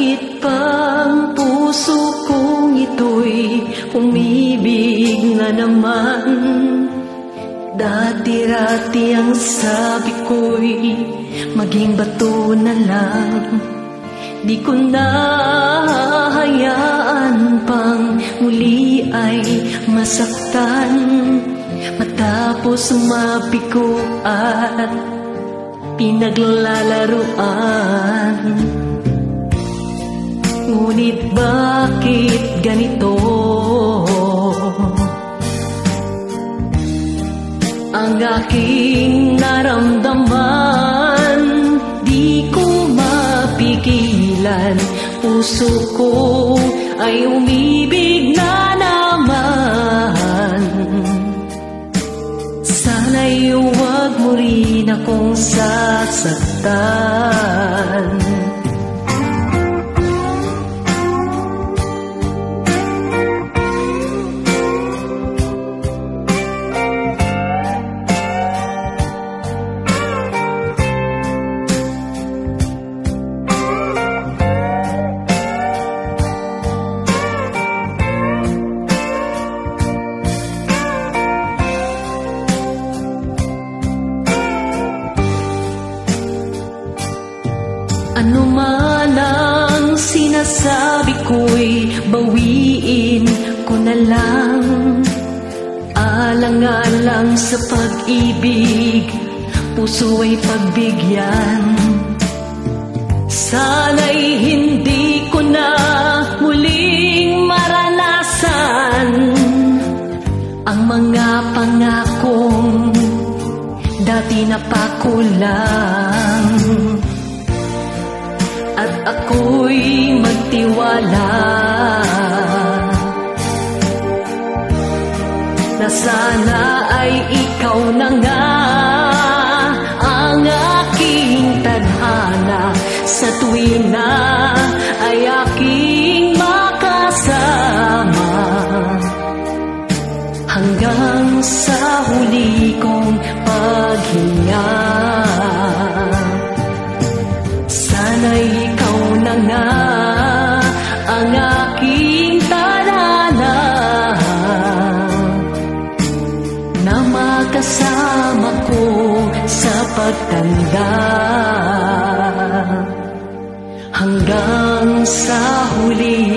Bakit pang puso kong ito'y umibig na naman? Dati-rati ang sabi ko'y maging bato na lang. Di ko na hayaan pang muli ay masaktan, matapos mabigo at pinaglalaruan. Ngunit bakit ganito ang aking naramdaman? Di ko mapigilan, puso ko ay umibig na naman. Sana'y huwag mo rin akong sasaktan. Ano man ang sinasabi ko'y bawiin ko na lang. Alang-alang sa pag-ibig, puso ay pagbigyan. Sana'y hindi ko na muling maranasan ang mga pangakong dati napakulang. At ako'y magtiwala na sana ay ikaw na nga ang aking tadhana, sa tuwing na ay aking makasama, hanggang sa huli kong paghinga. Sana'y ikaw na nga ang aking tadhana, na makasama ko sa pagtanda, hanggang sa huli